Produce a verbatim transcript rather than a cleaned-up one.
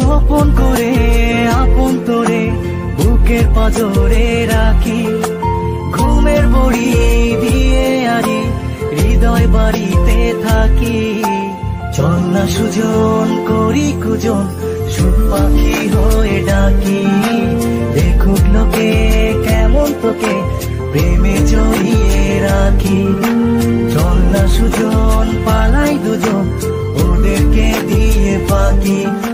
গোপন করে আপন তোরে বুকের পাজরে রাখি, ঘুমের বড়ি দিয়ে আরি হৃদয় বাড়িতে থাকি। চল না সুজন করি কুজন, সুখ পাখি হয়ে ডাকি, দেখুক লোকে কেমন তোকে প্রেমে জড়িয়ে রাখি। চল না সুজন পালাই দুজন, ওদেরকে দিয়ে পাখি।